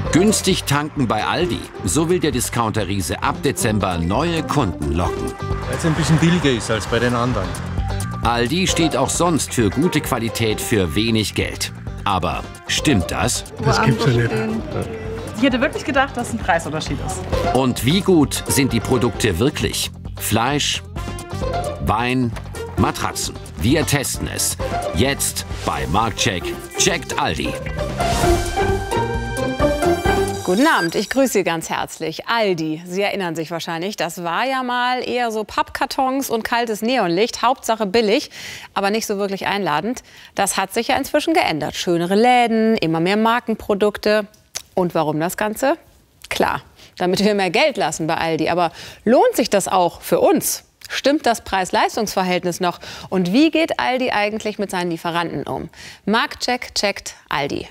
Günstig tanken bei Aldi. So will der Discounter-Riese ab Dezember neue Kunden locken. Weil es ein bisschen billiger ist als bei den anderen. Aldi steht auch sonst für gute Qualität für wenig Geld. Aber stimmt das? Das gibt's ja nicht. Ich hätte wirklich gedacht, dass ein Preisunterschied ist. Und wie gut sind die Produkte wirklich? Fleisch, Wein, Matratzen. Wir testen es. Jetzt bei Marktcheck. Checkt Aldi. Guten Abend, ich grüße Sie ganz herzlich. Aldi, Sie erinnern sich wahrscheinlich, das war ja mal eher so Pappkartons und kaltes Neonlicht, Hauptsache billig, aber nicht so wirklich einladend. Das hat sich ja inzwischen geändert. Schönere Läden, immer mehr Markenprodukte. Und warum das Ganze? Klar, damit wir mehr Geld lassen bei Aldi. Aber lohnt sich das auch für uns? Stimmt das Preis-Leistungs-Verhältnis noch? Und wie geht Aldi eigentlich mit seinen Lieferanten um? Marktcheck checkt Aldi.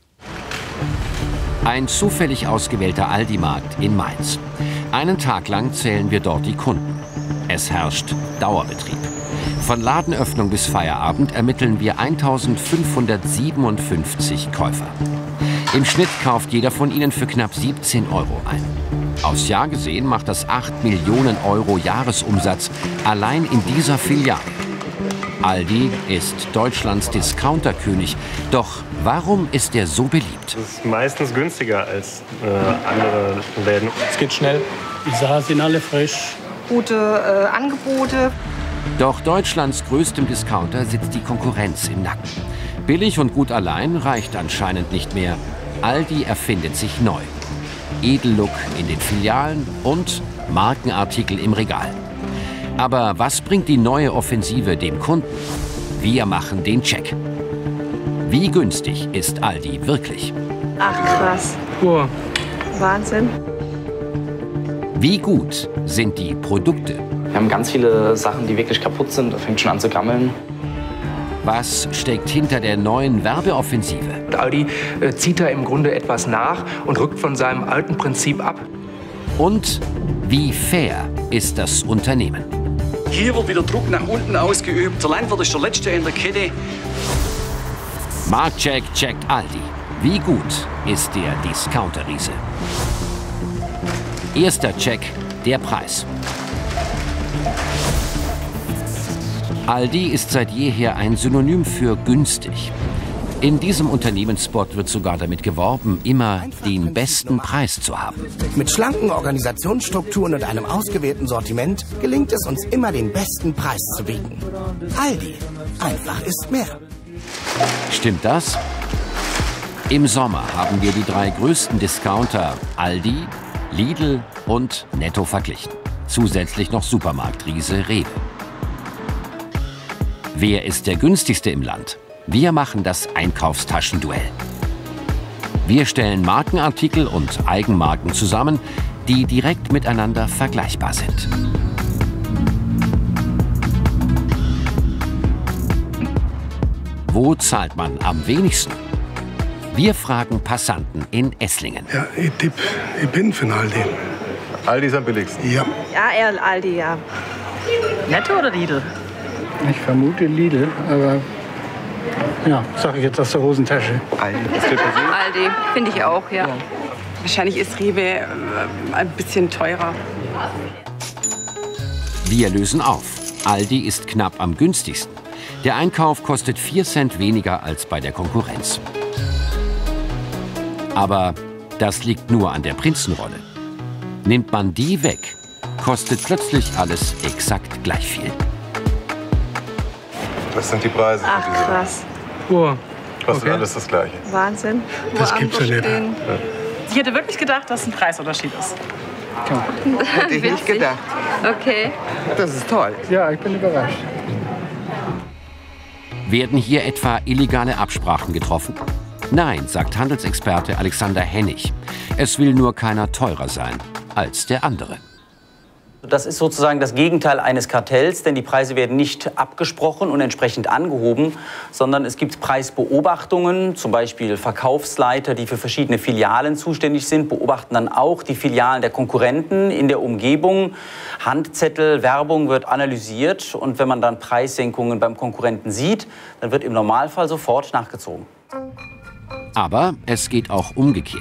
Ein zufällig ausgewählter Aldi-Markt in Mainz. Einen Tag lang zählen wir dort die Kunden. Es herrscht Dauerbetrieb. Von Ladenöffnung bis Feierabend ermitteln wir 1557 Käufer. Im Schnitt kauft jeder von ihnen für knapp 17 € ein. Aufs Jahr gesehen macht das 8 Millionen € Jahresumsatz allein in dieser Filiale. Aldi ist Deutschlands Discounterkönig. Doch warum ist er so beliebt? Es ist meistens günstiger als andere Läden. Es geht schnell. Die Sachen sind alle frisch. Gute Angebote. Doch Deutschlands größtem Discounter sitzt die Konkurrenz im Nacken. Billig und gut allein reicht anscheinend nicht mehr. Aldi erfindet sich neu. Edellook in den Filialen und Markenartikel im Regal. Aber was bringt die neue Offensive dem Kunden? Wir machen den Check. Wie günstig ist Aldi wirklich? Ach krass. Oh. Wahnsinn. Wie gut sind die Produkte? Wir haben ganz viele Sachen, die wirklich kaputt sind. Das fängt schon an zu gammeln. Was steckt hinter der neuen Werbeoffensive? Aldi zieht da im Grunde etwas nach und rückt von seinem alten Prinzip ab. Und wie fair ist das Unternehmen? Hier wird wieder Druck nach unten ausgeübt. Der Landwirt ist der Letzte in der Kette. Marktcheck checkt Aldi. Wie gut ist der Discounter-Riese? Erster Check, der Preis. Aldi ist seit jeher ein Synonym für günstig. In diesem Unternehmensspot wird sogar damit geworben, immer den besten Preis zu haben. Mit schlanken Organisationsstrukturen und einem ausgewählten Sortiment gelingt es uns immer, den besten Preis zu bieten. Aldi, einfach ist mehr. Stimmt das? Im Sommer haben wir die 3 größten Discounter Aldi, Lidl und Netto verglichen. Zusätzlich noch Supermarktriese Rewe. Wer ist der günstigste im Land? Wir machen das Einkaufstaschenduell. Wir stellen Markenartikel und Eigenmarken zusammen, die direkt miteinander vergleichbar sind. Wo zahlt man am wenigsten? Wir fragen Passanten in Esslingen. Ja, ich bin für Aldi. Aldi ist am billigsten. Ja. Ja, eher Aldi, ja. Netto oder Lidl? Ich vermute Lidl, aber ja, sage ich jetzt aus der Hosentasche. Aldi. Was steht bei Sie? Aldi, finde ich auch, ja. Wahrscheinlich ist Rewe ein bisschen teurer. Wir lösen auf. Aldi ist knapp am günstigsten. Der Einkauf kostet 4 Cent weniger als bei der Konkurrenz. Aber das liegt nur an der Prinzenrolle. Nimmt man die weg, kostet plötzlich alles exakt gleich viel. Das sind die Preise. Ach krass. Oh. Kostet alles das Gleiche. Wahnsinn. Das gibt's ja nicht. Ich hätte wirklich gedacht, dass ein Preisunterschied ist. Hätte ich nicht gedacht. Okay. Das ist toll. Ja, ich bin überrascht. Werden hier etwa illegale Absprachen getroffen? Nein, sagt Handelsexperte Alexander Hennig. Es will nur keiner teurer sein als der andere. Das ist sozusagen das Gegenteil eines Kartells, denn die Preise werden nicht abgesprochen und entsprechend angehoben, sondern es gibt Preisbeobachtungen, zum Beispiel Verkaufsleiter, die für verschiedene Filialen zuständig sind, beobachten dann auch die Filialen der Konkurrenten in der Umgebung. Handzettel, Werbung wird analysiert und wenn man dann Preissenkungen beim Konkurrenten sieht, dann wird im Normalfall sofort nachgezogen. Aber es geht auch umgekehrt.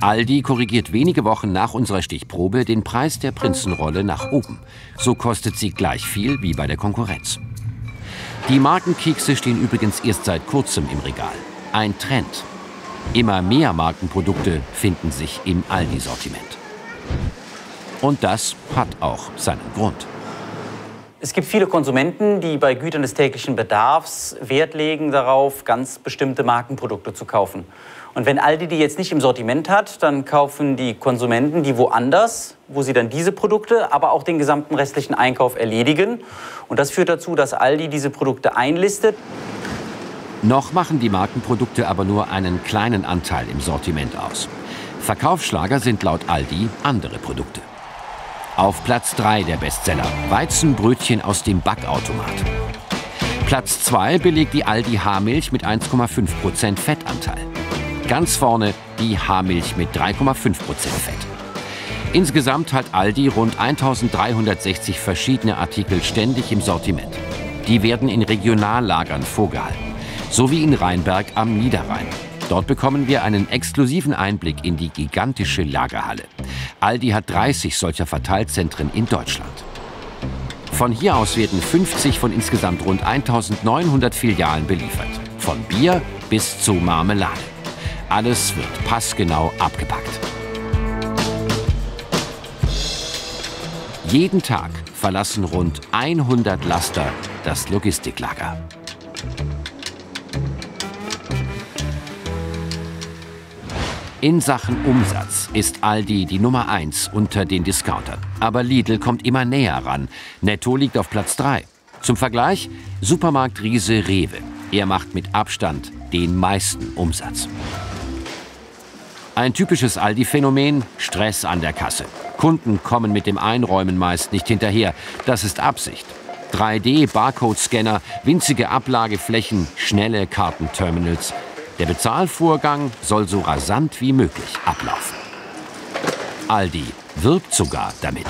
Aldi korrigiert wenige Wochen nach unserer Stichprobe den Preis der Prinzenrolle nach oben. So kostet sie gleich viel wie bei der Konkurrenz. Die Markenkekse stehen übrigens erst seit kurzem im Regal. Ein Trend. Immer mehr Markenprodukte finden sich im Aldi-Sortiment. Und das hat auch seinen Grund. Es gibt viele Konsumenten, die bei Gütern des täglichen Bedarfs Wert legen darauf, ganz bestimmte Markenprodukte zu kaufen. Und wenn Aldi die jetzt nicht im Sortiment hat, dann kaufen die Konsumenten die woanders, wo sie dann diese Produkte, aber auch den gesamten restlichen Einkauf erledigen. Und das führt dazu, dass Aldi diese Produkte einlistet. Noch machen die Markenprodukte aber nur einen kleinen Anteil im Sortiment aus. Verkaufsschlager sind laut Aldi andere Produkte. Auf Platz 3 der Bestseller: Weizenbrötchen aus dem Backautomat. Platz 2 belegt die Aldi Haarmilch mit 1,5% Fettanteil. Ganz vorne die Haarmilch mit 3,5% Fett. Insgesamt hat Aldi rund 1360 verschiedene Artikel ständig im Sortiment. Die werden in Regionallagern vorgehalten, so wie in Rheinberg am Niederrhein. Dort bekommen wir einen exklusiven Einblick in die gigantische Lagerhalle. Aldi hat 30 solcher Verteilzentren in Deutschland. Von hier aus werden 50 von insgesamt rund 1900 Filialen beliefert. Von Bier bis zu Marmelade. Alles wird passgenau abgepackt. Jeden Tag verlassen rund 100 Laster das Logistiklager. In Sachen Umsatz ist Aldi die Nummer 1 unter den Discountern. Aber Lidl kommt immer näher ran. Netto liegt auf Platz 3. Zum Vergleich: Supermarktriese Rewe. Er macht mit Abstand den meisten Umsatz. Ein typisches Aldi-Phänomen: Stress an der Kasse. Kunden kommen mit dem Einräumen meist nicht hinterher. Das ist Absicht. 3D-Barcode-Scanner, winzige Ablageflächen, schnelle Kartenterminals. Der Bezahlvorgang soll so rasant wie möglich ablaufen. Aldi wirbt sogar damit.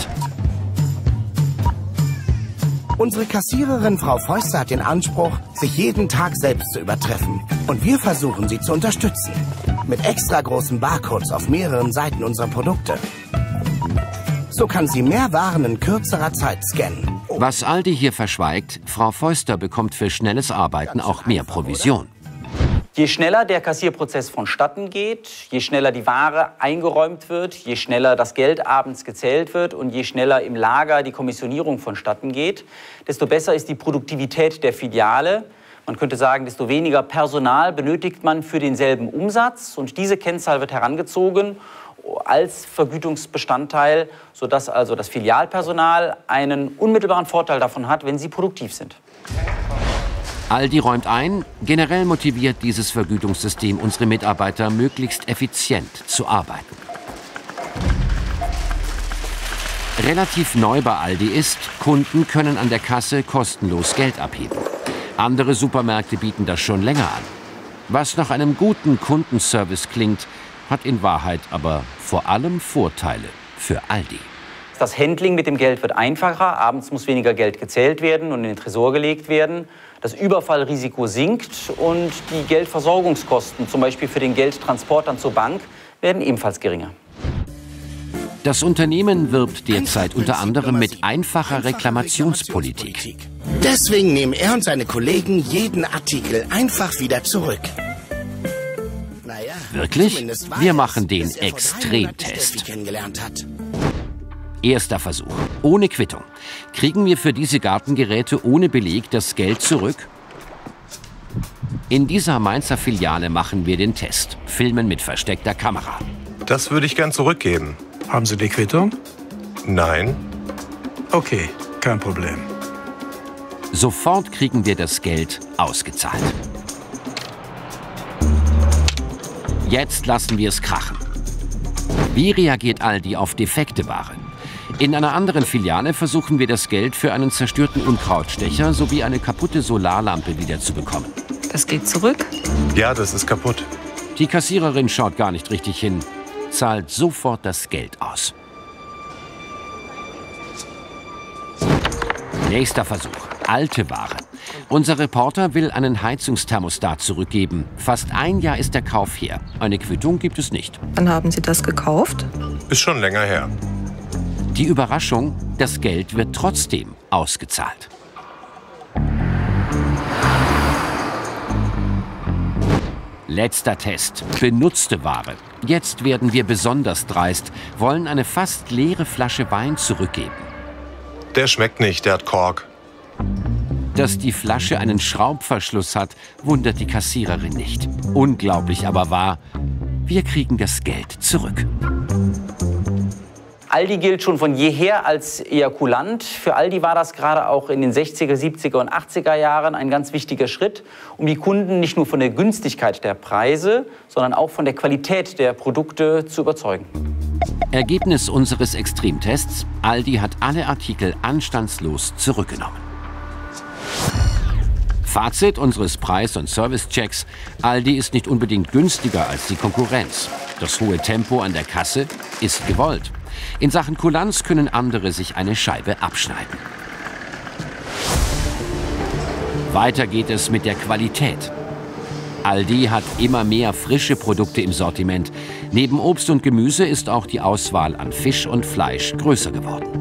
Unsere Kassiererin Frau Feuster hat den Anspruch, sich jeden Tag selbst zu übertreffen. Und wir versuchen, sie zu unterstützen. Mit extra großen Barcodes auf mehreren Seiten unserer Produkte. So kann sie mehr Waren in kürzerer Zeit scannen. Was Aldi hier verschweigt: Frau Feuster bekommt für schnelles Arbeiten auch mehr Provision. Je schneller der Kassierprozess vonstatten geht, je schneller die Ware eingeräumt wird, je schneller das Geld abends gezählt wird und je schneller im Lager die Kommissionierung vonstatten geht, desto besser ist die Produktivität der Filiale. Man könnte sagen, desto weniger Personal benötigt man für denselben Umsatz. Und diese Kennzahl wird herangezogen als Vergütungsbestandteil, sodass also das Filialpersonal einen unmittelbaren Vorteil davon hat, wenn sie produktiv sind. Aldi räumt ein: Generell motiviert dieses Vergütungssystem unsere Mitarbeiter, möglichst effizient zu arbeiten. Relativ neu bei Aldi ist: Kunden können an der Kasse kostenlos Geld abheben. Andere Supermärkte bieten das schon länger an. Was nach einem guten Kundenservice klingt, hat in Wahrheit aber vor allem Vorteile für Aldi. Das Handling mit dem Geld wird einfacher. Abends muss weniger Geld gezählt werden und in den Tresor gelegt werden. Das Überfallrisiko sinkt und die Geldversorgungskosten, zum Beispiel für den Geldtransport dann zur Bank, werden ebenfalls geringer. Das Unternehmen wirbt derzeit unter anderem mit einfacher Reklamationspolitik. Deswegen nehmen er und seine Kollegen jeden Artikel einfach wieder zurück. Naja, Wirklich? Wir machen den Extremtest. Erster Versuch. Ohne Quittung. Kriegen wir für diese Gartengeräte ohne Beleg das Geld zurück? In dieser Mainzer Filiale machen wir den Test. Filmen mit versteckter Kamera. Das würde ich gern zurückgeben. Haben Sie die Quittung? Nein. Okay, kein Problem. Sofort kriegen wir das Geld ausgezahlt. Jetzt lassen wir es krachen. Wie reagiert Aldi auf defekte Ware? In einer anderen Filiale versuchen wir das Geld für einen zerstörten Unkrautstecher sowie eine kaputte Solarlampe wiederzubekommen. Das geht zurück? Ja, das ist kaputt. Die Kassiererin schaut gar nicht richtig hin, zahlt sofort das Geld aus. Nächster Versuch. Alte Ware. Unser Reporter will einen Heizungsthermostat zurückgeben. Fast ein Jahr ist der Kauf her. Eine Quittung gibt es nicht. Wann haben Sie das gekauft? Ist schon länger her. Die Überraschung, das Geld wird trotzdem ausgezahlt. Letzter Test. Benutzte Ware. Jetzt werden wir besonders dreist, wollen eine fast leere Flasche Wein zurückgeben. Der schmeckt nicht, der hat Kork. Dass die Flasche einen Schraubverschluss hat, wundert die Kassiererin nicht. Unglaublich aber wahr, wir kriegen das Geld zurück. Aldi gilt schon von jeher als eher kulant. Für Aldi war das gerade auch in den 60er, 70er und 80er Jahren ein ganz wichtiger Schritt, um die Kunden nicht nur von der Günstigkeit der Preise, sondern auch von der Qualität der Produkte zu überzeugen. Ergebnis unseres Extremtests: Aldi hat alle Artikel anstandslos zurückgenommen. Fazit unseres Preis- und Service-Checks: Aldi ist nicht unbedingt günstiger als die Konkurrenz. Das hohe Tempo an der Kasse ist gewollt. In Sachen Kulanz können andere sich eine Scheibe abschneiden. Weiter geht es mit der Qualität. Aldi hat immer mehr frische Produkte im Sortiment. Neben Obst und Gemüse ist auch die Auswahl an Fisch und Fleisch größer geworden.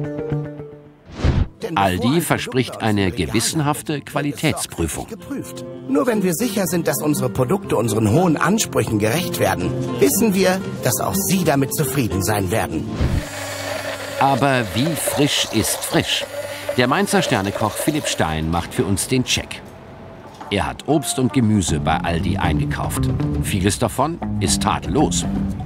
Aldi verspricht eine gewissenhafte Qualitätsprüfung. Nur wenn wir sicher sind, dass unsere Produkte unseren hohen Ansprüchen gerecht werden, wissen wir, dass auch Sie damit zufrieden sein werden. Aber wie frisch ist frisch? Der Mainzer Sternekoch Philipp Stein macht für uns den Check. Er hat Obst und Gemüse bei Aldi eingekauft. Vieles davon ist tadellos.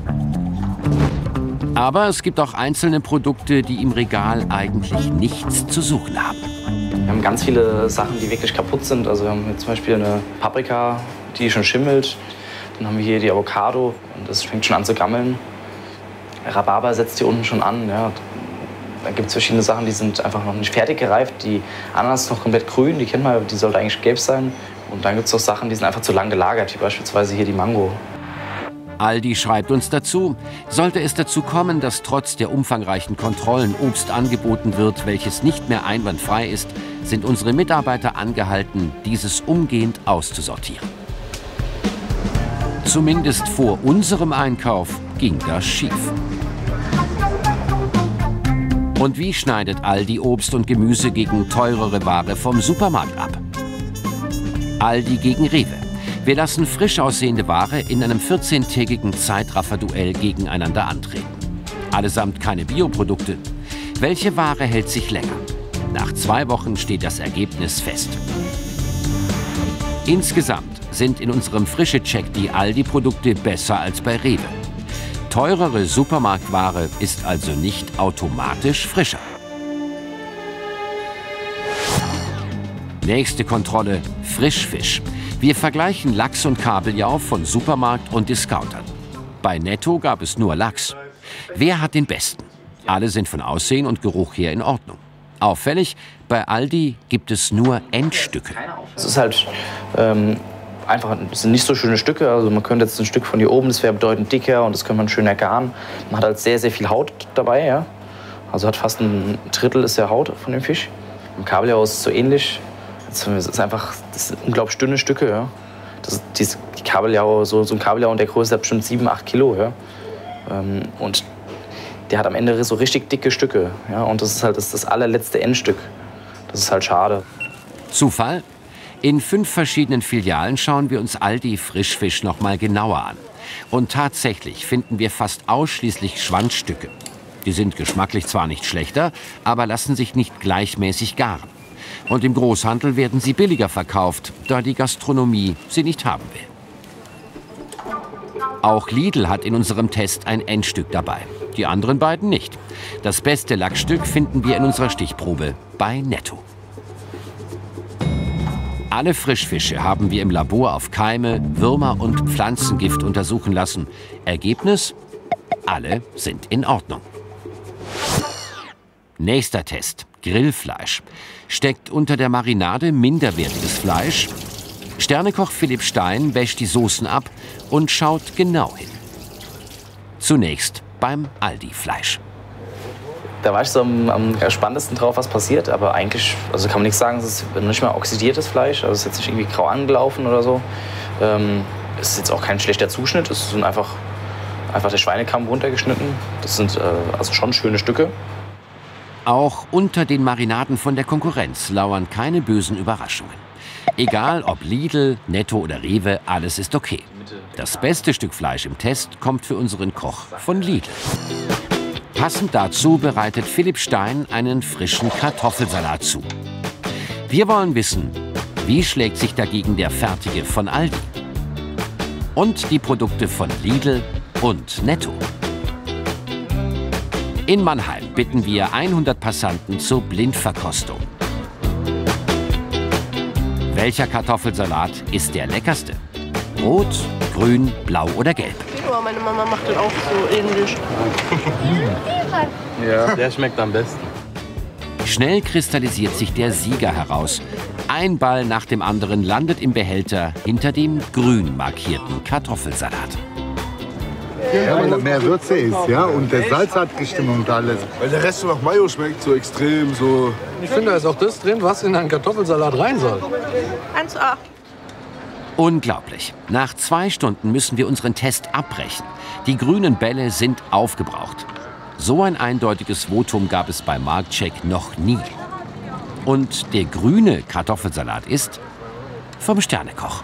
Aber es gibt auch einzelne Produkte, die im Regal eigentlich nichts zu suchen haben. Wir haben ganz viele Sachen, die wirklich kaputt sind. Also wir haben hier zum Beispiel eine Paprika, die schon schimmelt. Dann haben wir hier die Avocado und das fängt schon an zu gammeln. Rhabarber setzt hier unten schon an. Ja. Da gibt es verschiedene Sachen, die sind einfach noch nicht fertig gereift. Die Ananas ist noch komplett grün, die kennt man, die sollte eigentlich gelb sein. Und dann gibt es auch Sachen, die sind einfach zu lang gelagert, wie beispielsweise hier die Mango. Aldi schreibt uns dazu: Sollte es dazu kommen, dass trotz der umfangreichen Kontrollen Obst angeboten wird, welches nicht mehr einwandfrei ist, sind unsere Mitarbeiter angehalten, dieses umgehend auszusortieren. Zumindest vor unserem Einkauf ging das schief. Und wie schneidet Aldi Obst und Gemüse gegen teurere Ware vom Supermarkt ab? Aldi gegen Rewe. Wir lassen frisch aussehende Ware in einem 14-tägigen Zeitraffer-Duell gegeneinander antreten. Allesamt keine Bioprodukte. Welche Ware hält sich länger? Nach 2 Wochen steht das Ergebnis fest. Insgesamt sind in unserem Frische-Check die Aldi-Produkte besser als bei Rewe. Teurere Supermarktware ist also nicht automatisch frischer. Nächste Kontrolle: Frischfisch. Wir vergleichen Lachs und Kabeljau von Supermarkt und Discountern. Bei Netto gab es nur Lachs. Wer hat den besten? Alle sind von Aussehen und Geruch her in Ordnung. Auffällig: bei Aldi gibt es nur Endstücke. Es ist halt einfach, es sind nicht so schöne Stücke. Also man könnte jetzt ein Stück von hier oben, das wäre bedeutend dicker und das könnte man schön ergaren. Man hat halt sehr, sehr viel Haut dabei, ja. Also hat fast ein Drittel ist der Haut von dem Fisch. Im Kabeljau ist es so ähnlich. Das sind unglaublich dünne Stücke, ja. Die Kabeljau, so ein Kabeljau in der Größe hat bestimmt 7, 8 Kilo, ja. Und der hat am Ende so richtig dicke Stücke, ja. Und das ist halt das allerletzte Endstück. Das ist halt schade. Zufall? In 5 verschiedenen Filialen schauen wir uns Aldi Frischfisch noch mal genauer an. Und tatsächlich finden wir fast ausschließlich Schwanzstücke. Die sind geschmacklich zwar nicht schlechter, aber lassen sich nicht gleichmäßig garen. Und im Großhandel werden sie billiger verkauft, da die Gastronomie sie nicht haben will. Auch Lidl hat in unserem Test ein Endstück dabei. Die anderen beiden nicht. Das beste Lachsstück finden wir in unserer Stichprobe bei Netto. Alle Frischfische haben wir im Labor auf Keime, Würmer und Pflanzengift untersuchen lassen. Ergebnis: alle sind in Ordnung. Nächster Test: Grillfleisch. Steckt unter der Marinade minderwertiges Fleisch? Sternekoch Philipp Stein wäscht die Soßen ab und schaut genau hin. Zunächst beim Aldi-Fleisch. Da war ich so am spannendsten drauf, was passiert. Aber eigentlich, also kann man nichts sagen, es ist nicht mal oxidiertes Fleisch. Also es ist jetzt nicht irgendwie grau angelaufen oder so. Es ist jetzt auch kein schlechter Zuschnitt. Es sind einfach der Schweinekamm runtergeschnitten. Das sind also schon schöne Stücke. Auch unter den Marinaden von der Konkurrenz lauern keine bösen Überraschungen. Egal ob Lidl, Netto oder Rewe, alles ist okay. Das beste Stück Fleisch im Test kommt für unseren Koch von Lidl. Passend dazu bereitet Philipp Stein einen frischen Kartoffelsalat zu. Wir wollen wissen, wie schlägt sich dagegen der fertige von Aldi? Und die Produkte von Lidl und Netto. In Mannheim bitten wir 100 Passanten zur Blindverkostung. Welcher Kartoffelsalat ist der leckerste? Rot, grün, blau oder gelb? Meine Mama macht das auch so ähnlich. Ja, der schmeckt am besten. Schnell kristallisiert sich der Sieger heraus. Ein Ball nach dem anderen landet im Behälter hinter dem grün markierten Kartoffelsalat. Ja, weil da mehr Würze ist, ja, und der Salz hat gestimmt und alles. Weil der Rest so nach Mayo schmeckt, so extrem, so... Ich finde, da ist auch das drin, was in einen Kartoffelsalat rein soll. 1:8. Unglaublich. Nach 2 Stunden müssen wir unseren Test abbrechen. Die grünen Bälle sind aufgebraucht. So ein eindeutiges Votum gab es bei Marktcheck noch nie. Und der grüne Kartoffelsalat ist vom Sternekoch.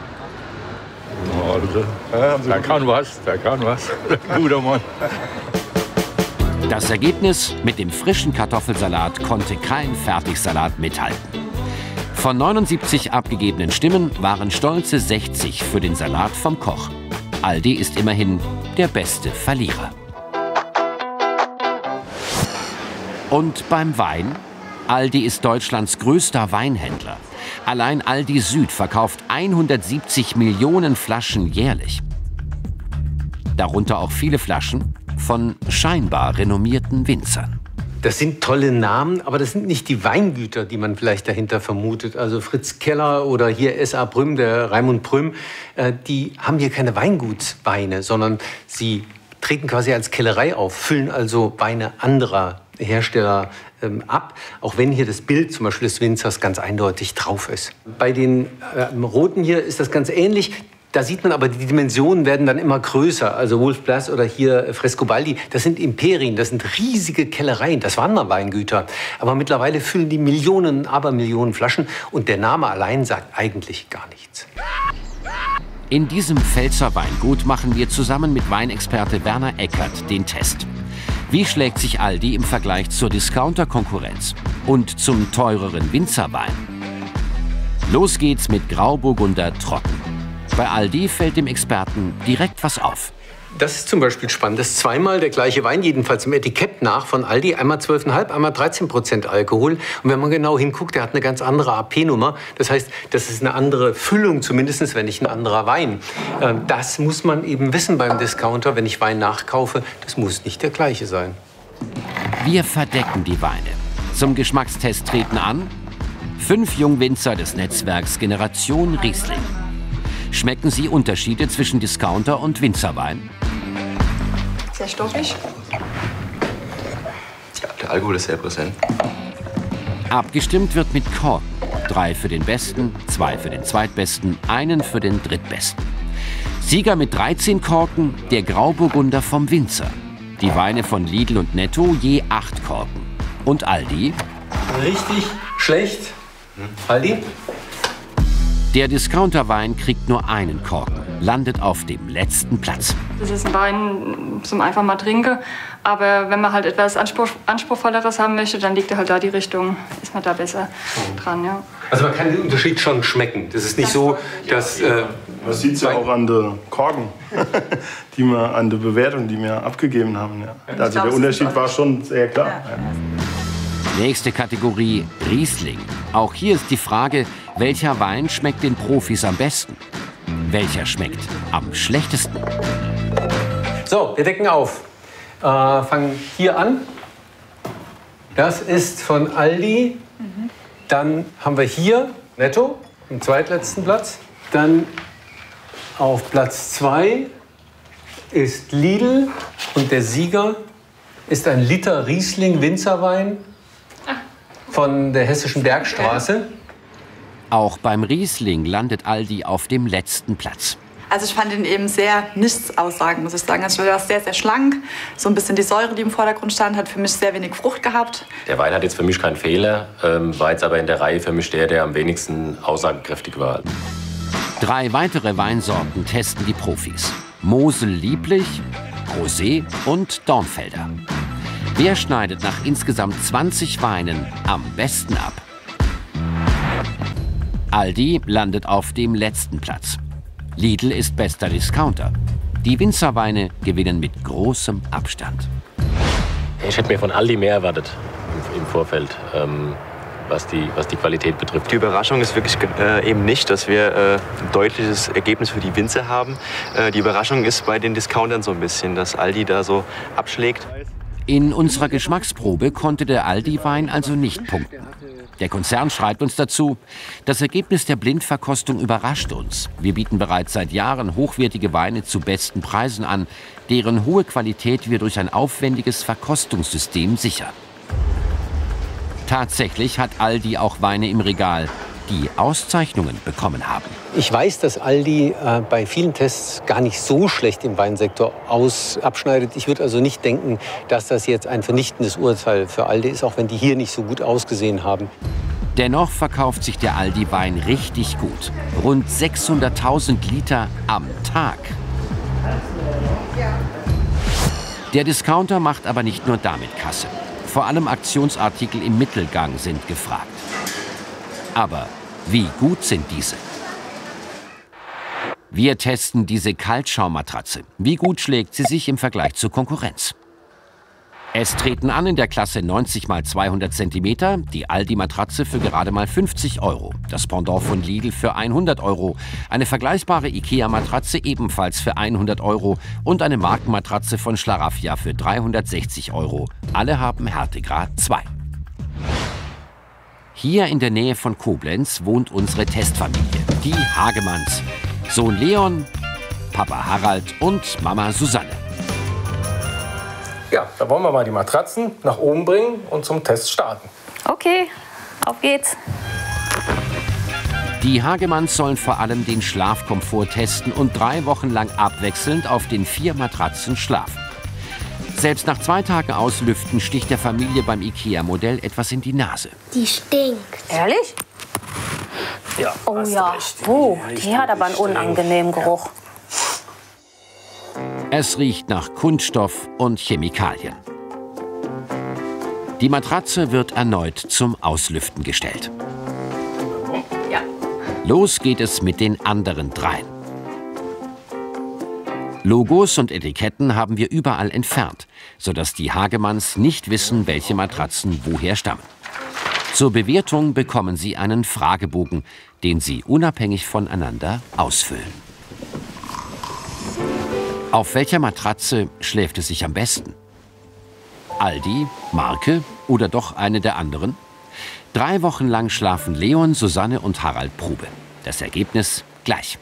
Da kann was, da kann was. Guter Mann. Das Ergebnis: mit dem frischen Kartoffelsalat konnte kein Fertigsalat mithalten. Von 79 abgegebenen Stimmen waren stolze 60 für den Salat vom Koch. Aldi ist immerhin der beste Verlierer. Und beim Wein? Aldi ist Deutschlands größter Weinhändler. Allein Aldi Süd verkauft 170 Millionen Flaschen jährlich. Darunter auch viele Flaschen von scheinbar renommierten Winzern. Das sind tolle Namen, aber das sind nicht die Weingüter, die man vielleicht dahinter vermutet. Also Fritz Keller oder hier S.A. Prüm, der Raimund Prüm, die haben hier keine Weingutsweine, sondern sie treten quasi als Kellerei auf, füllen also Weine anderer Hersteller ab, auch wenn hier das Bild zum Beispiel des Winzers ganz eindeutig drauf ist. Bei den Roten hier ist das ganz ähnlich. Da sieht man aber, die Dimensionen werden dann immer größer. Also Wolf Blass oder hier Frescobaldi, das sind Imperien, das sind riesige Kellereien, das waren mal Weingüter. Aber mittlerweile füllen die Millionen, Abermillionen Flaschen und der Name allein sagt eigentlich gar nichts. In diesem Pfälzer Weingut machen wir zusammen mit Weinexperte Werner Eckert den Test. Wie schlägt sich Aldi im Vergleich zur Discounter-Konkurrenz und zum teureren Winzerwein? Los geht's mit Grauburgunder trocken. Bei Aldi fällt dem Experten direkt was auf. Das ist zum Beispiel spannend. Das ist zweimal der gleiche Wein, jedenfalls im Etikett nach von Aldi. Einmal 12,5, einmal 13% Alkohol. Und wenn man genau hinguckt, der hat eine ganz andere AP-Nummer. Das heißt, das ist eine andere Füllung, zumindest wenn nicht ein anderer Wein. Das muss man eben wissen beim Discounter, wenn ich Wein nachkaufe. Das muss nicht der gleiche sein. Wir verdecken die Weine. Zum Geschmackstest treten an 5 Jungwinzer des Netzwerks Generation Riesling. Schmecken Sie Unterschiede zwischen Discounter und Winzerwein? Sehr stoffig. Ja, der Alkohol ist sehr präsent. Abgestimmt wird mit Korken. 3 für den Besten, 2 für den Zweitbesten, 1 für den Drittbesten. Sieger mit 13 Korken, der Grauburgunder vom Winzer. Die Weine von Lidl und Netto je 8 Korken. Und Aldi? Richtig schlecht. Aldi? Der Discounterwein kriegt nur 1 Korken, landet auf dem letzten Platz. Das ist ein Wein zum einfach mal trinken. Aber wenn man halt etwas Anspruchsvolleres haben möchte, dann liegt halt da die Richtung, ist man da besser dran. Ja. Also man kann den Unterschied schon schmecken. Das ist nicht so, dass... Man sieht es ja auch an den Korken, an der Bewertung, die wir abgegeben haben. Ja. Also der Unterschied war schon sehr klar. Ja. Nächste Kategorie, Riesling. Auch hier ist die Frage, welcher Wein schmeckt den Profis am besten? Welcher schmeckt am schlechtesten? So, wir decken auf. Fangen hier an. Das ist von Aldi. Dann haben wir hier Netto, im zweitletzten Platz. Dann auf Platz 2 ist Lidl und der Sieger ist ein Liter Riesling Winzerwein von der Hessischen Bergstraße. Auch beim Riesling landet Aldi auf dem letzten Platz. Also ich fand ihn eben sehr nichts aussagend, muss ich sagen. Also er war sehr, sehr schlank. So ein bisschen die Säure, die im Vordergrund stand, hat für mich sehr wenig Frucht gehabt. Der Wein hat jetzt für mich keinen Fehler, war jetzt aber in der Reihe für mich der am wenigsten aussagekräftig war. 3 weitere Weinsorten testen die Profis. Mosel Lieblich, Rosé und Dornfelder. Wer schneidet nach insgesamt 20 Weinen am besten ab? Aldi landet auf dem letzten Platz. Lidl ist bester Discounter. Die Winzerweine gewinnen mit großem Abstand. Ich hätte mir von Aldi mehr erwartet im Vorfeld, was die Qualität betrifft. Die Überraschung ist wirklich eben nicht, dass wir ein deutliches Ergebnis für die Winzer haben. Die Überraschung ist bei den Discountern so ein bisschen, dass Aldi da so abschlägt. In unserer Geschmacksprobe konnte der Aldi-Wein also nicht punkten. Der Konzern schreibt uns dazu, das Ergebnis der Blindverkostung überrascht uns. Wir bieten bereits seit Jahren hochwertige Weine zu besten Preisen an, deren hohe Qualität wir durch ein aufwendiges Verkostungssystem sichern. Tatsächlich hat Aldi auch Weine im Regal, die Auszeichnungen bekommen haben. Ich weiß, dass Aldi bei vielen Tests gar nicht so schlecht im Weinsektor abschneidet. Ich würde also nicht denken, dass das jetzt ein vernichtendes Urteil für Aldi ist, auch wenn die hier nicht so gut ausgesehen haben. Dennoch verkauft sich der Aldi-Wein richtig gut. Rund 600.000 Liter am Tag. Der Discounter macht aber nicht nur damit Kasse. Vor allem Aktionsartikel im Mittelgang sind gefragt. Aber wie gut sind diese? Wir testen diese Kaltschaummatratze. Wie gut schlägt sie sich im Vergleich zur Konkurrenz? Es treten an in der Klasse 90 x 200 cm die Aldi-Matratze für gerade mal 50 €. Das Pendant von Lidl für 100 €. Eine vergleichbare IKEA-Matratze ebenfalls für 100 € und eine Markenmatratze von Schlaraffia für 360 €. Alle haben Härtegrad 2. Hier in der Nähe von Koblenz wohnt unsere Testfamilie, die Hagemanns. Sohn Leon, Papa Harald und Mama Susanne. Ja, da wollen wir mal die Matratzen nach oben bringen und zum Test starten. Okay, auf geht's. Die Hagemanns sollen vor allem den Schlafkomfort testen und 3 Wochen lang abwechselnd auf den 4 Matratzen schlafen. Selbst nach 2 Tagen Auslüften sticht der Familie beim IKEA-Modell etwas in die Nase. Die stinkt. Ehrlich? Ja. Oh ja. Oh, die hat aber einen unangenehmen Geruch. Es riecht nach Kunststoff und Chemikalien. Die Matratze wird erneut zum Auslüften gestellt. Ja. Los geht es mit den anderen 3. Logos und Etiketten haben wir überall entfernt, sodass die Hagemanns nicht wissen, welche Matratzen woher stammen. Zur Bewertung bekommen sie einen Fragebogen, den sie unabhängig voneinander ausfüllen. Auf welcher Matratze schläft es sich am besten? Aldi, Marke oder doch eine der anderen? 3 Wochen lang schlafen Leon, Susanne und Harald Probe. Das Ergebnis gleich.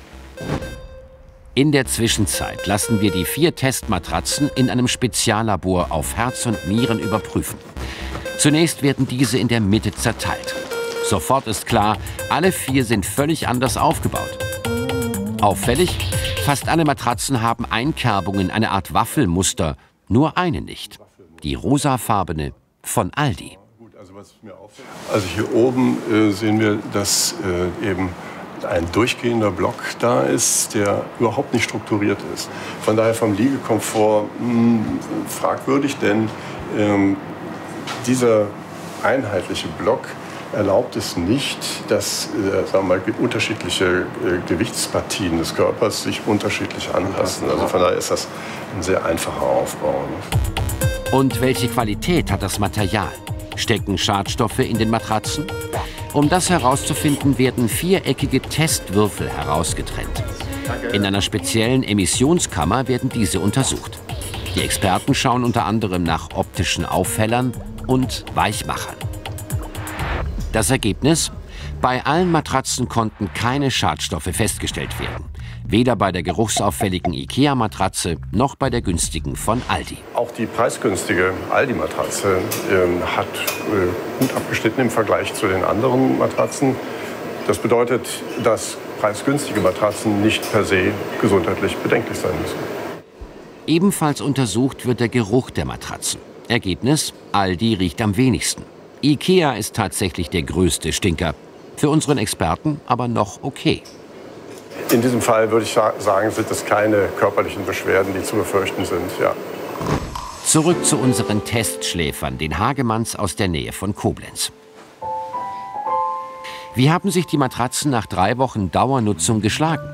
In der Zwischenzeit lassen wir die 4 Testmatratzen in einem Speziallabor auf Herz und Nieren überprüfen. Zunächst werden diese in der Mitte zerteilt. Sofort ist klar, alle 4 sind völlig anders aufgebaut. Auffällig, fast alle Matratzen haben Einkerbungen, eine Art Waffelmuster, nur eine nicht. Die rosafarbene von Aldi. Also hier oben sehen wir, dass eben ein durchgehender Block da ist, der überhaupt nicht strukturiert ist. Von daher vom Liegekomfort fragwürdig, denn dieser einheitliche Block erlaubt es nicht, dass sagen wir mal, unterschiedliche Gewichtspartien des Körpers sich unterschiedlich anpassen. Also von daher ist das ein sehr einfacher Aufbau. Und welche Qualität hat das Material? Stecken Schadstoffe in den Matratzen? Um das herauszufinden, werden 4-eckige Testwürfel herausgetrennt. In einer speziellen Emissionskammer werden diese untersucht. Die Experten schauen unter anderem nach optischen Auffällern und Weichmachern. Das Ergebnis? Bei allen Matratzen konnten keine Schadstoffe festgestellt werden. Weder bei der geruchsauffälligen IKEA-Matratze noch bei der günstigen von Aldi. Auch die preisgünstige Aldi-Matratze hat gut abgeschnitten im Vergleich zu den anderen Matratzen. Das bedeutet, dass preisgünstige Matratzen nicht per se gesundheitlich bedenklich sein müssen. Ebenfalls untersucht wird der Geruch der Matratzen. Ergebnis: Aldi riecht am wenigsten. IKEA ist tatsächlich der größte Stinker. Für unseren Experten aber noch okay. In diesem Fall würde ich sagen, sind es keine körperlichen Beschwerden, die zu befürchten sind. Ja. Zurück zu unseren Testschläfern, den Hagemanns aus der Nähe von Koblenz. Wie haben sich die Matratzen nach 3 Wochen Dauernutzung geschlagen?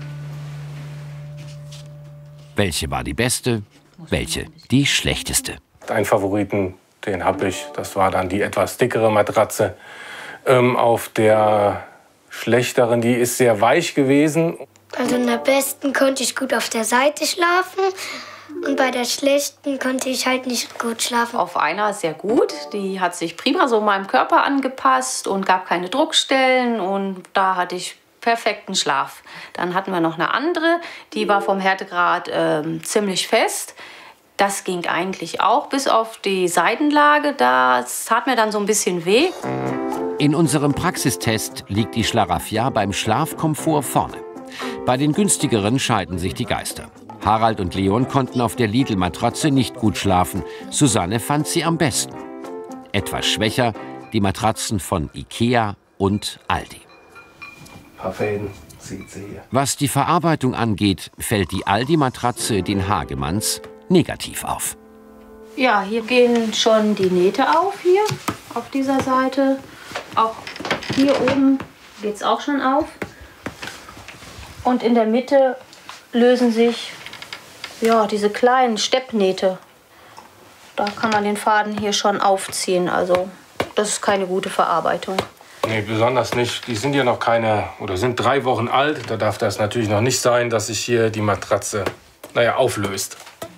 Welche war die beste, welche die schlechteste? Einen Favoriten, den habe ich. Das war dann die etwas dickere Matratze. Auf der schlechteren, die ist sehr weich gewesen. Also in der besten konnte ich gut auf der Seite schlafen. Und bei der schlechten konnte ich halt nicht gut schlafen. Auf einer sehr gut. Die hat sich prima so meinem Körper angepasst und gab keine Druckstellen. Und da hatte ich perfekten Schlaf. Dann hatten wir noch eine andere, die war vom Härtegrad ziemlich fest. Das ging eigentlich auch bis auf die Seitenlage. Das tat mir dann so ein bisschen weh. In unserem Praxistest liegt die Schlaraffia beim Schlafkomfort vorne. Bei den günstigeren scheiden sich die Geister. Harald und Leon konnten auf der Lidl-Matratze nicht gut schlafen. Susanne fand sie am besten. Etwas schwächer die Matratzen von IKEA und Aldi. Ein paar Fäden sieht sie hier. Was die Verarbeitung angeht, fällt die Aldi-Matratze den Hagemanns negativ auf. Ja, hier gehen schon die Nähte auf, hier auf dieser Seite. Auch hier oben geht es auch schon auf. Und in der Mitte lösen sich ja, diese kleinen Steppnähte. Da kann man den Faden hier schon aufziehen. Also das ist keine gute Verarbeitung. Nee, besonders nicht. Die sind ja noch keine, oder sind 3 Wochen alt. Da darf das natürlich noch nicht sein, dass sich hier die Matratze, auflöst.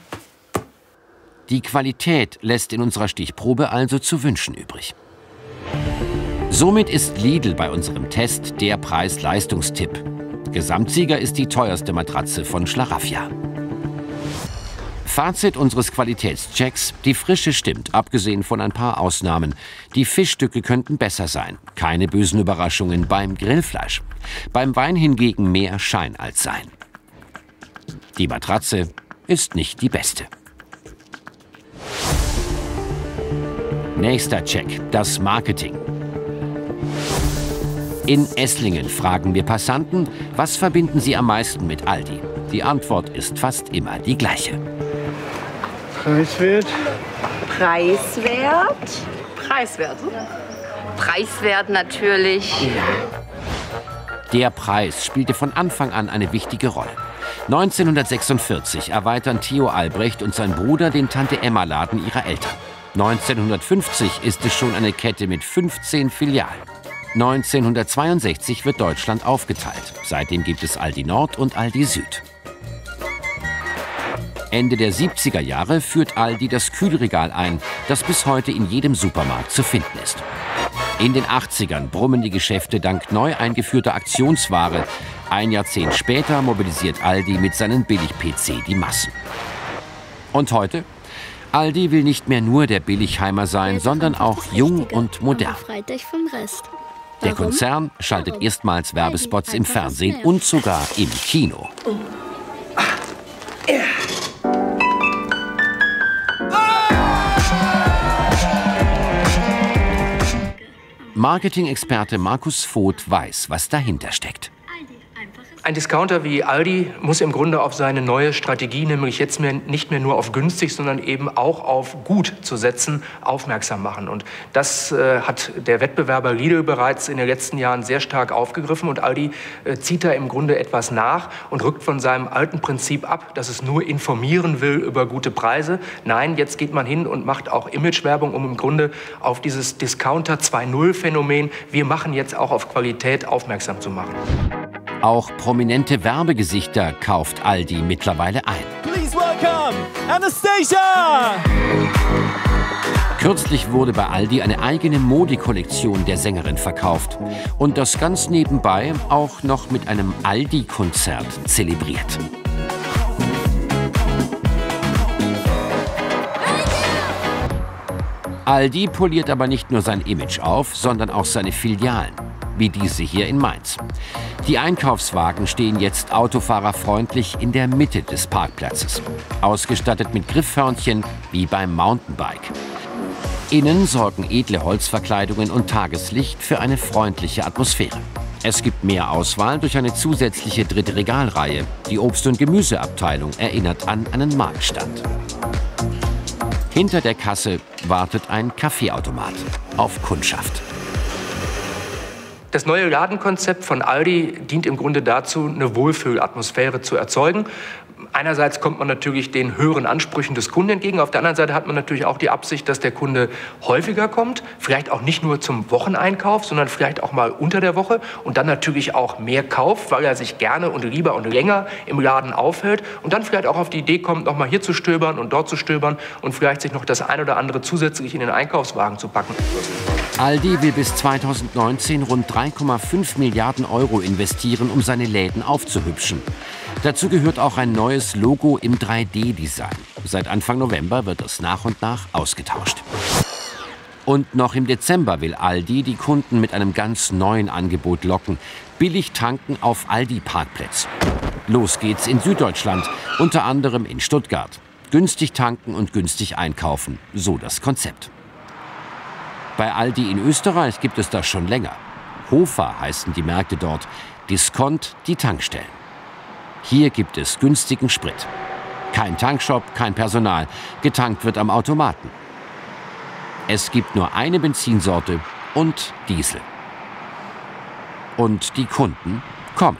Die Qualität lässt in unserer Stichprobe also zu wünschen übrig. Somit ist Lidl bei unserem Test der Preis-Leistungstipp. Gesamtsieger ist die teuerste Matratze von Schlaraffia. Fazit unseres Qualitätschecks: Die Frische stimmt, abgesehen von ein paar Ausnahmen. Die Fischstücke könnten besser sein. Keine bösen Überraschungen beim Grillfleisch. Beim Wein hingegen mehr Schein als Sein. Die Matratze ist nicht die beste. Nächster Check: das Marketing. In Esslingen fragen wir Passanten, was verbinden sie am meisten mit Aldi? Die Antwort ist fast immer die gleiche. Preiswert. Preiswert. Preiswert. Preiswert natürlich. Der Preis spielte von Anfang an eine wichtige Rolle. 1946 erweitern Theo Albrecht und sein Bruder den Tante-Emma-Laden ihrer Eltern. 1950 ist es schon eine Kette mit 15 Filialen. 1962 wird Deutschland aufgeteilt. Seitdem gibt es Aldi Nord und Aldi Süd. Ende der 70er Jahre führt Aldi das Kühlregal ein, das bis heute in jedem Supermarkt zu finden ist. In den 80ern brummen die Geschäfte dank neu eingeführter Aktionsware. Ein Jahrzehnt später mobilisiert Aldi mit seinen Billig-PC die Massen. Und heute? Aldi will nicht mehr nur der Billigheimer sein, sondern auch jung und modern. Der Konzern schaltet erstmals Werbespots im Fernsehen und sogar im Kino. Marketing-Experte Markus Voth weiß, was dahinter steckt. Ein Discounter wie Aldi muss im Grunde auf seine neue Strategie, nämlich jetzt nicht mehr nur auf günstig, sondern eben auch auf gut zu setzen, aufmerksam machen. Und das hat der Wettbewerber Lidl bereits in den letzten Jahren sehr stark aufgegriffen. Und Aldi zieht da im Grunde etwas nach und rückt von seinem alten Prinzip ab, dass es nur informieren will über gute Preise. Nein, jetzt geht man hin und macht auch Imagewerbung, um im Grunde auf dieses Discounter 2.0-Phänomen, wir machen jetzt auch auf Qualität, aufmerksam zu machen. Auch prominente Werbegesichter kauft Aldi mittlerweile ein. Please welcome Anastasia! Kürzlich wurde bei Aldi eine eigene Modekollektion der Sängerin verkauft. Und das ganz nebenbei auch noch mit einem Aldi-Konzert zelebriert. Aldi poliert aber nicht nur sein Image auf, sondern auch seine Filialen, wie diese hier in Mainz. Die Einkaufswagen stehen jetzt autofahrerfreundlich in der Mitte des Parkplatzes, ausgestattet mit Griffhörnchen wie beim Mountainbike. Innen sorgen edle Holzverkleidungen und Tageslicht für eine freundliche Atmosphäre. Es gibt mehr Auswahl durch eine zusätzliche dritte Regalreihe. Die Obst- und Gemüseabteilung erinnert an einen Marktstand. Hinter der Kasse wartet ein Kaffeeautomat auf Kundschaft. Das neue Ladenkonzept von Aldi dient im Grunde dazu, eine Wohlfühlatmosphäre zu erzeugen. Einerseits kommt man natürlich den höheren Ansprüchen des Kunden entgegen. Auf der anderen Seite hat man natürlich auch die Absicht, dass der Kunde häufiger kommt. Vielleicht auch nicht nur zum Wocheneinkauf, sondern vielleicht auch mal unter der Woche. Und dann natürlich auch mehr kauft, weil er sich gerne und lieber und länger im Laden aufhält. Und dann vielleicht auch auf die Idee kommt, noch mal hier zu stöbern und dort zu stöbern. Und vielleicht sich noch das ein oder andere zusätzlich in den Einkaufswagen zu packen. Aldi will bis 2019 rund 3,5 Milliarden Euro investieren, um seine Läden aufzuhübschen. Dazu gehört auch ein neues Logo im 3D-Design. Seit Anfang November wird es nach und nach ausgetauscht. Und noch im Dezember will Aldi die Kunden mit einem ganz neuen Angebot locken. Billig tanken auf Aldi-Parkplätzen. Los geht's in Süddeutschland, unter anderem in Stuttgart. Günstig tanken und günstig einkaufen, so das Konzept. Bei Aldi in Österreich gibt es das schon länger. Hofer heißen die Märkte dort, Discount die Tankstellen. Hier gibt es günstigen Sprit. Kein Tankshop, kein Personal. Getankt wird am Automaten. Es gibt nur eine Benzinsorte und Diesel. Und die Kunden kommen.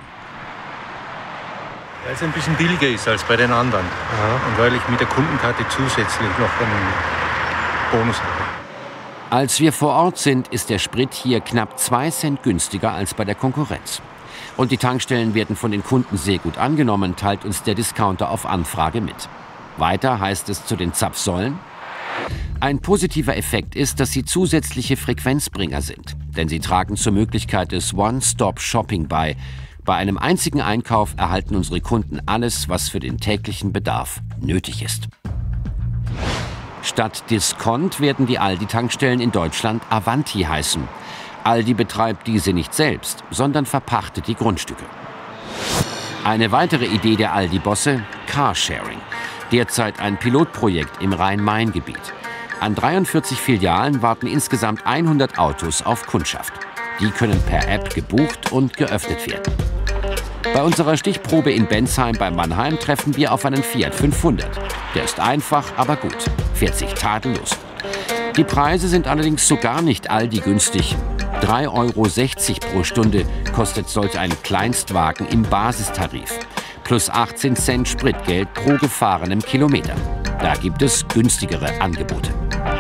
Weil es ein bisschen billiger ist als bei den anderen. Ja. Und weil ich mit der Kundenkarte zusätzlich noch einen Bonus habe. Als wir vor Ort sind, ist der Sprit hier knapp 2 Cent günstiger als bei der Konkurrenz. Und die Tankstellen werden von den Kunden sehr gut angenommen, teilt uns der Discounter auf Anfrage mit. Weiter heißt es zu den Zapfsäulen: Ein positiver Effekt ist, dass sie zusätzliche Frequenzbringer sind. Denn sie tragen zur Möglichkeit des One-Stop-Shopping bei. Bei einem einzigen Einkauf erhalten unsere Kunden alles, was für den täglichen Bedarf nötig ist. Statt Discount werden die Aldi-Tankstellen in Deutschland Avanti heißen. Aldi betreibt diese nicht selbst, sondern verpachtet die Grundstücke. Eine weitere Idee der Aldi-Bosse: Carsharing. Derzeit ein Pilotprojekt im Rhein-Main-Gebiet. An 43 Filialen warten insgesamt 100 Autos auf Kundschaft. Die können per App gebucht und geöffnet werden. Bei unserer Stichprobe in Bensheim bei Mannheim treffen wir auf einen Fiat 500. Der ist einfach, aber gut, fährt sich tadellos. Die Preise sind allerdings so gar nicht Aldi günstig. 3,60 € pro Stunde kostet solch ein Kleinstwagen im Basistarif. Plus 18 Cent Spritgeld pro gefahrenem Kilometer. Da gibt es günstigere Angebote.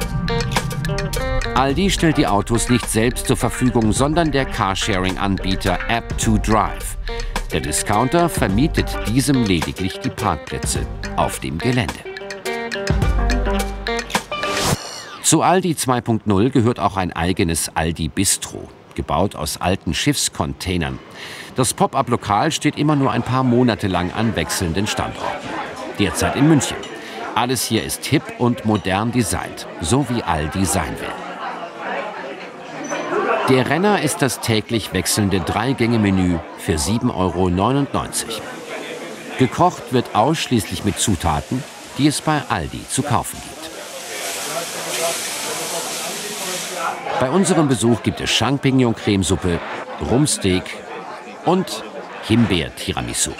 Aldi stellt die Autos nicht selbst zur Verfügung, sondern der Carsharing-Anbieter App2Drive. Der Discounter vermietet diesem lediglich die Parkplätze auf dem Gelände. Zu Aldi 2.0 gehört auch ein eigenes Aldi Bistro, gebaut aus alten Schiffscontainern. Das Pop-up-Lokal steht immer nur ein paar Monate lang an wechselnden Standorten. Derzeit in München. Alles hier ist hip und modern designt, so wie Aldi sein will. Der Renner ist das täglich wechselnde 3-Gänge-Menü für 7,99 €. Gekocht wird ausschließlich mit Zutaten, die es bei Aldi zu kaufen gibt. Bei unserem Besuch gibt es Champignon-Cremesuppe, Rumpsteak und Himbeer-Tiramisu.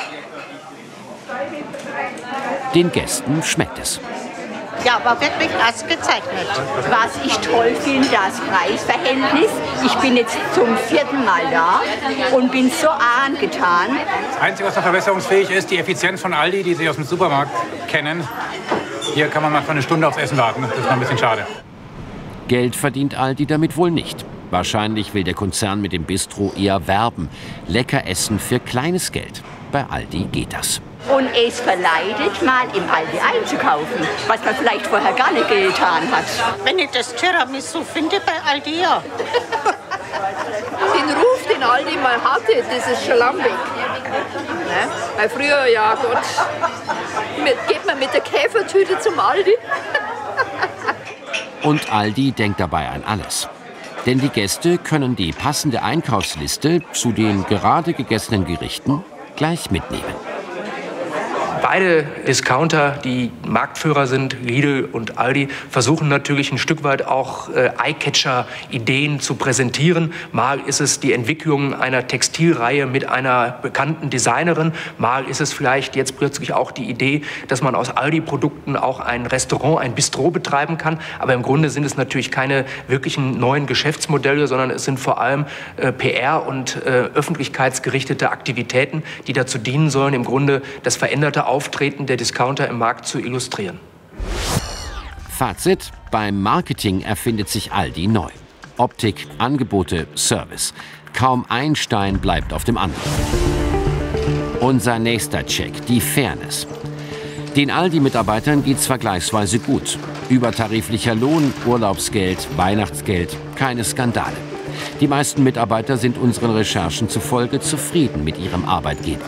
Den Gästen schmeckt es. Ja, aber wirklich klasse gezeichnet. Was ich toll finde, das Preisverhältnis. Ich bin jetzt zum 4. Mal da und bin so angetan. Das Einzige, was noch verbesserungsfähig ist, die Effizienz von Aldi, die Sie aus dem Supermarkt kennen. Hier kann man mal für eine Stunde aufs Essen warten. Das ist mal ein bisschen schade. Geld verdient Aldi damit wohl nicht. Wahrscheinlich will der Konzern mit dem Bistro eher werben. Lecker essen für kleines Geld. Bei Aldi geht das. Und es verleitet, mal im Aldi einzukaufen, was man vielleicht vorher gar nicht getan hat. Wenn ich das Tiramisu finde bei Aldi, ja. Den Ruf, den Aldi mal hatte, das ist schon lang weg. Ne? Weil früher, ja Gott, geht man mit der Käfertüte zum Aldi. Und Aldi denkt dabei an alles. Denn die Gäste können die passende Einkaufsliste zu den gerade gegessenen Gerichten gleich mitnehmen. Beide Discounter, die Marktführer sind, Lidl und Aldi, versuchen natürlich ein Stück weit auch Eye-Catcher-Ideen zu präsentieren. Mal ist es die Entwicklung einer Textilreihe mit einer bekannten Designerin. Mal ist es vielleicht jetzt plötzlich auch die Idee, dass man aus Aldi-Produkten auch ein Restaurant, ein Bistro betreiben kann. Aber im Grunde sind es natürlich keine wirklichen neuen Geschäftsmodelle, sondern es sind vor allem PR- und öffentlichkeitsgerichtete Aktivitäten, die dazu dienen sollen, im Grunde das veränderte Auftreten der Discounter im Markt zu illustrieren. Fazit: Beim Marketing erfindet sich Aldi neu. Optik, Angebote, Service. Kaum ein Stein bleibt auf dem anderen. Unser nächster Check: die Fairness. Den Aldi-Mitarbeitern geht's vergleichsweise gut. Übertariflicher Lohn, Urlaubsgeld, Weihnachtsgeld, keine Skandale. Die meisten Mitarbeiter sind unseren Recherchen zufolge zufrieden mit ihrem Arbeitgeber.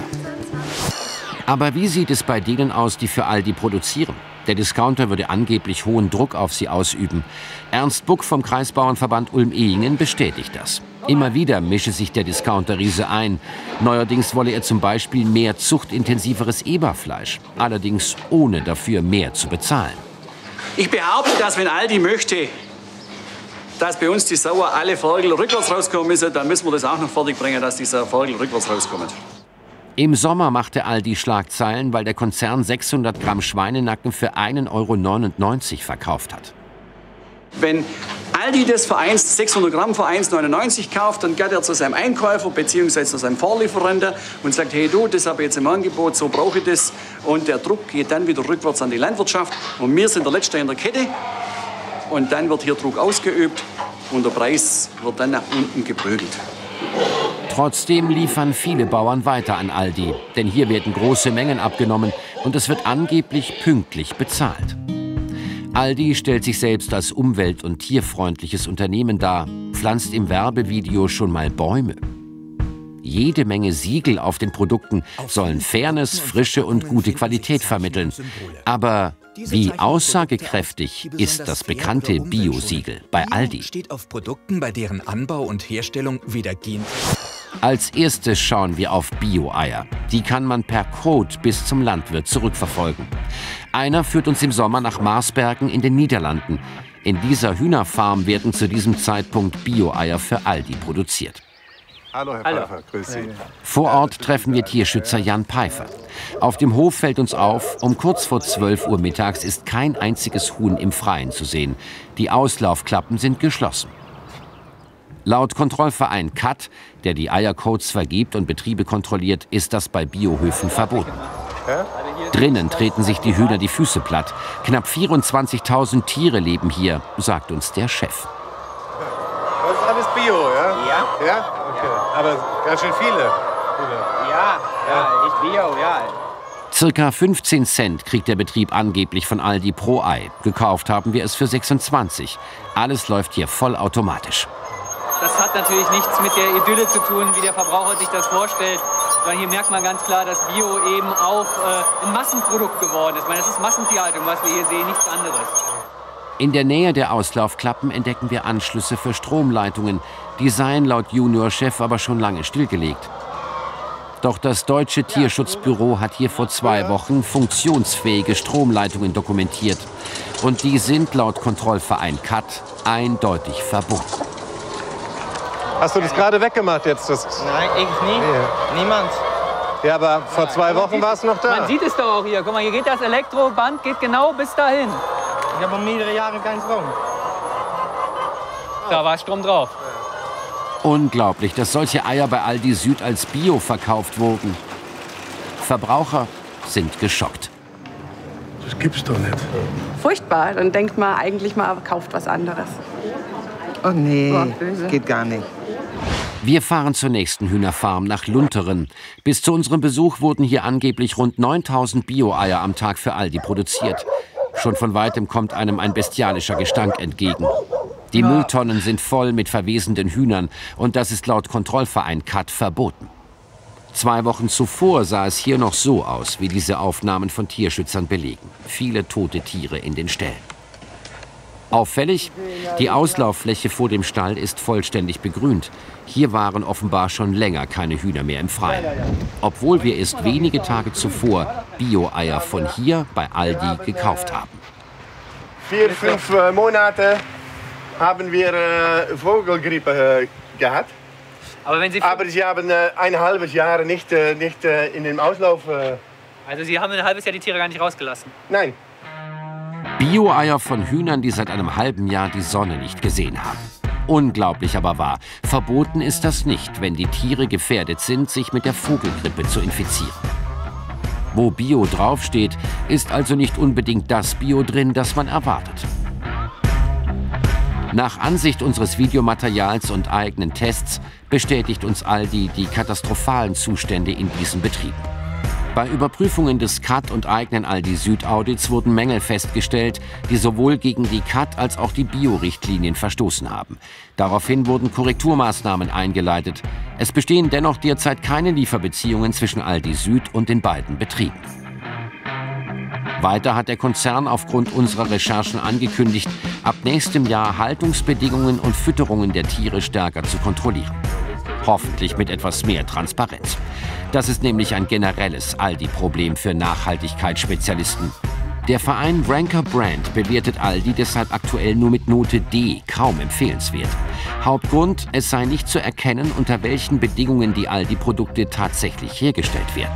Aber wie sieht es bei denen aus, die für Aldi produzieren? Der Discounter würde angeblich hohen Druck auf sie ausüben. Ernst Buck vom Kreisbauernverband Ulm-Ehingen bestätigt das. Immer wieder mische sich der Discounter-Riese ein. Neuerdings wolle er zum Beispiel mehr zuchtintensiveres Eberfleisch. Allerdings ohne dafür mehr zu bezahlen. Ich behaupte, dass wenn Aldi möchte, dass bei uns die Sauer alle Ferkel rückwärts rauskommen müssen, dann müssen wir das auch noch fertig bringen, dass diese Ferkel rückwärts rauskommen. Im Sommer machte Aldi Schlagzeilen, weil der Konzern 600 Gramm Schweinenacken für 1,99 € verkauft hat. Wenn Aldi das für 600 Gramm für 1,99 € kauft, dann geht er zu seinem Einkäufer bzw. zu seinem Vorlieferanten und sagt, hey du, das habe ich jetzt im Angebot, so brauche ich das. Und der Druck geht dann wieder rückwärts an die Landwirtschaft. Und wir sind der Letzte in der Kette. Und dann wird hier Druck ausgeübt und der Preis wird dann nach unten geprügelt. Trotzdem liefern viele Bauern weiter an Aldi, denn hier werden große Mengen abgenommen und es wird angeblich pünktlich bezahlt. Aldi stellt sich selbst als umwelt- und tierfreundliches Unternehmen dar, pflanzt im Werbevideo schon mal Bäume. Jede Menge Siegel auf den Produkten sollen Fairness, Frische und gute Qualität vermitteln. Aber wie aussagekräftig ist das bekannte Bio-Siegel bei Aldi? Steht auf Produkten, bei deren Anbau und Herstellung weder Gen. Als erstes schauen wir auf Bio-Eier. Die kann man per Code bis zum Landwirt zurückverfolgen. Einer führt uns im Sommer nach Marsbergen in den Niederlanden. In dieser Hühnerfarm werden zu diesem Zeitpunkt Bio-Eier für Aldi produziert. Hallo, Herr Pfeiffer, grüß Sie. Vor Ort treffen wir Tierschützer Jan Pfeiffer. Auf dem Hof fällt uns auf, um kurz vor 12 Uhr mittags ist kein einziges Huhn im Freien zu sehen. Die Auslaufklappen sind geschlossen. Laut Kontrollverein CAT, der die Eiercodes vergibt und Betriebe kontrolliert, ist das bei Biohöfen verboten. Drinnen treten sich die Hühner die Füße platt. Knapp 24.000 Tiere leben hier, sagt uns der Chef. Das ist alles Bio, ja? Ja. Ja? Okay. Aber ganz schön viele. Ja, ist Bio, ja. Circa 15 Cent kriegt der Betrieb angeblich von Aldi pro Ei. Gekauft haben wir es für 26. Alles läuft hier vollautomatisch. Das hat natürlich nichts mit der Idylle zu tun, wie der Verbraucher sich das vorstellt. Sondern hier merkt man ganz klar, dass Bio eben auch ein Massenprodukt geworden ist. Ich meine, das ist Massentierhaltung, was wir hier sehen, nichts anderes. In der Nähe der Auslaufklappen entdecken wir Anschlüsse für Stromleitungen. Die seien laut Juniorchef aber schon lange stillgelegt. Doch das Deutsche Tierschutzbüro hat hier vor 2 Wochen funktionsfähige Stromleitungen dokumentiert. Und die sind laut Kontrollverein CAT eindeutig verboten. Hast du das gerade weggemacht jetzt? Nein, ich nie. Nee. Niemand. Ja, aber vor 2 Wochen war es noch da. Man sieht es doch auch hier. Guck mal, hier geht das Elektroband geht genau bis dahin. Ich habe mehrere Jahre keinen Strom. Da war Strom drauf. Unglaublich, dass solche Eier bei Aldi Süd als Bio verkauft wurden. Verbraucher sind geschockt. Das gibt's doch nicht. Furchtbar. Dann denkt man eigentlich mal, kauft was anderes. Oh nee, geht gar nicht. Wir fahren zur nächsten Hühnerfarm nach Lunteren. Bis zu unserem Besuch wurden hier angeblich rund 9000 Bio-Eier am Tag für Aldi produziert. Schon von weitem kommt einem ein bestialischer Gestank entgegen. Die Mülltonnen sind voll mit verwesenden Hühnern und das ist laut Kontrollverein CAT verboten. 2 Wochen zuvor sah es hier noch so aus, wie diese Aufnahmen von Tierschützern belegen. Viele tote Tiere in den Ställen. Auffällig, die Auslauffläche vor dem Stall ist vollständig begrünt. Hier waren offenbar schon länger keine Hühner mehr im Freien. Obwohl wir erst wenige Tage zuvor Bio-Eier von hier bei Aldi gekauft haben. 4, 5 Monate haben wir Vogelgrippe gehabt. Aber Sie haben ein halbes Jahr nicht in dem Auslauf. Also Sie haben ein halbes Jahr die Tiere gar nicht rausgelassen? Nein. Bio-Eier von Hühnern, die seit einem halben Jahr die Sonne nicht gesehen haben. Unglaublich aber wahr. Verboten ist das nicht, wenn die Tiere gefährdet sind, sich mit der Vogelgrippe zu infizieren. Wo Bio draufsteht, ist also nicht unbedingt das Bio drin, das man erwartet. Nach Ansicht unseres Videomaterials und eigenen Tests bestätigt uns Aldi die katastrophalen Zustände in diesen Betrieben. Bei Überprüfungen des CAT und eigenen Aldi Süd-Audits wurden Mängel festgestellt, die sowohl gegen die CAT als auch die Bio-Richtlinien verstoßen haben. Daraufhin wurden Korrekturmaßnahmen eingeleitet. Es bestehen dennoch derzeit keine Lieferbeziehungen zwischen Aldi Süd und den beiden Betrieben. Weiter hat der Konzern aufgrund unserer Recherchen angekündigt, ab nächstem Jahr Haltungsbedingungen und Fütterungen der Tiere stärker zu kontrollieren. Hoffentlich mit etwas mehr Transparenz. Das ist nämlich ein generelles Aldi-Problem für Nachhaltigkeitsspezialisten. Der Verein Ranker Brand bewertet Aldi deshalb aktuell nur mit Note D, kaum empfehlenswert. Hauptgrund, es sei nicht zu erkennen, unter welchen Bedingungen die Aldi-Produkte tatsächlich hergestellt werden.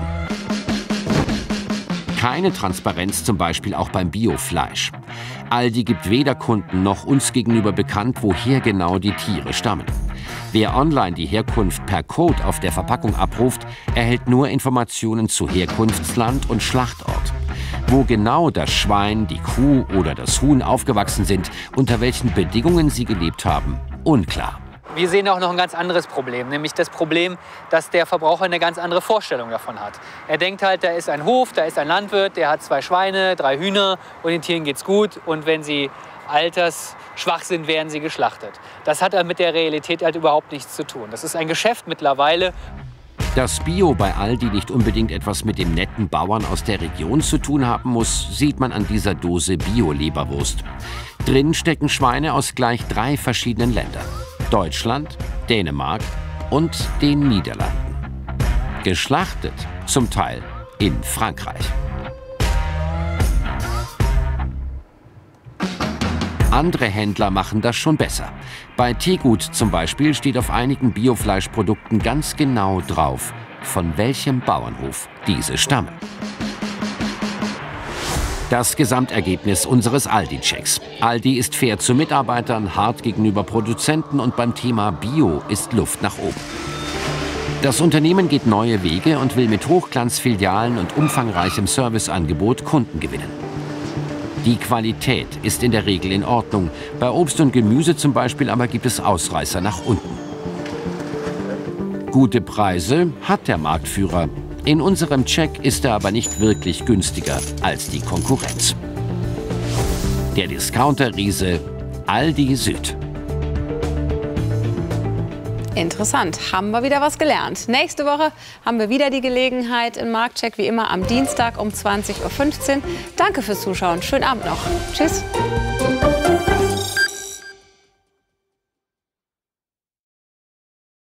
Keine Transparenz zum Beispiel auch beim Biofleisch. Aldi gibt weder Kunden noch uns gegenüber bekannt, woher genau die Tiere stammen. Wer online die Herkunft per Code auf der Verpackung abruft, erhält nur Informationen zu Herkunftsland und Schlachtort. Wo genau das Schwein, die Kuh oder das Huhn aufgewachsen sind, unter welchen Bedingungen sie gelebt haben, unklar. Wir sehen auch noch ein ganz anderes Problem, nämlich das Problem, dass der Verbraucher eine ganz andere Vorstellung davon hat. Er denkt halt, da ist ein Hof, da ist ein Landwirt, der hat 2 Schweine, 3 Hühner und den Tieren geht's gut. Und wenn sie altersschwach sind, werden sie geschlachtet. Das hat mit der Realität halt überhaupt nichts zu tun. Das ist ein Geschäft mittlerweile. Dass Bio bei Aldi nicht unbedingt etwas mit dem netten Bauern aus der Region zu tun haben muss, sieht man an dieser Dose Bio-Leberwurst. Drin stecken Schweine aus gleich 3 verschiedenen Ländern. Deutschland, Dänemark und den Niederlanden. Geschlachtet zum Teil in Frankreich. Andere Händler machen das schon besser. Bei Tegut zum Beispiel steht auf einigen Biofleischprodukten ganz genau drauf, von welchem Bauernhof diese stammen. Das Gesamtergebnis unseres Aldi-Checks. Aldi ist fair zu Mitarbeitern, hart gegenüber Produzenten und beim Thema Bio ist Luft nach oben. Das Unternehmen geht neue Wege und will mit Hochglanzfilialen und umfangreichem Serviceangebot Kunden gewinnen. Die Qualität ist in der Regel in Ordnung. Bei Obst und Gemüse zum Beispiel aber gibt es Ausreißer nach unten. Gute Preise hat der Marktführer. In unserem Check ist er aber nicht wirklich günstiger als die Konkurrenz. Der Discounter-Riese Aldi Süd. Interessant, haben wir wieder was gelernt. Nächste Woche haben wir wieder die Gelegenheit im Marktcheck, wie immer am Dienstag um 20:15 Uhr. Danke fürs Zuschauen, schönen Abend noch. Tschüss.